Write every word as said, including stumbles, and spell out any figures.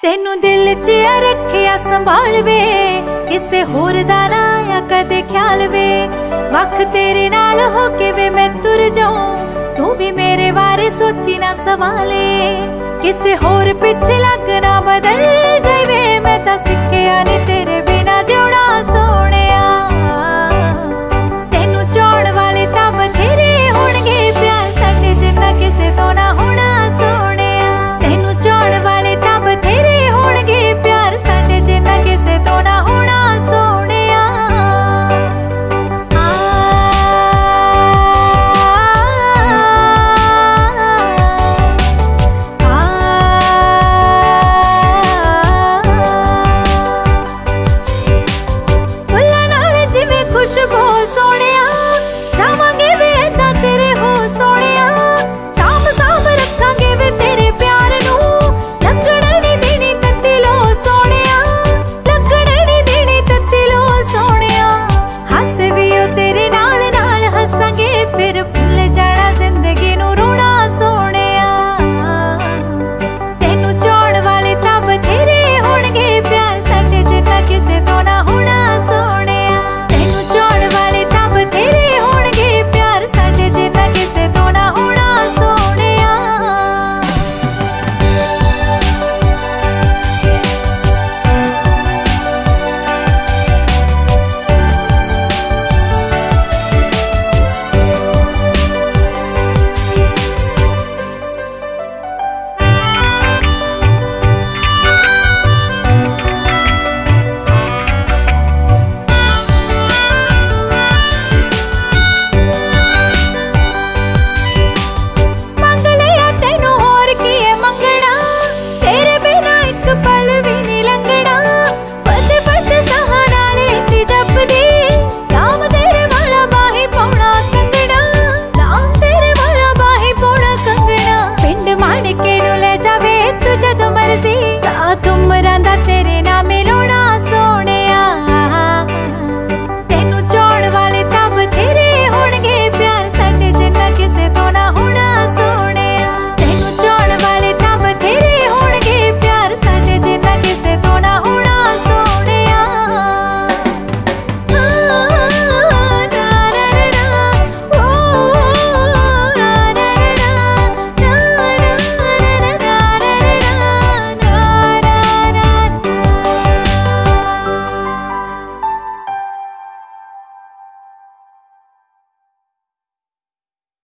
तेनू दिल च रखिया संभाल वे, किसे होर दा ना आया कदे ख्याल वे। वख तेरे नाल होके वे मैं तुर जाऊं, तू भी मेरे बारे सोची ना सवाले। किसे होर पिछे लगना बदल जावे, मैं तां सिक्खिया नी तेरे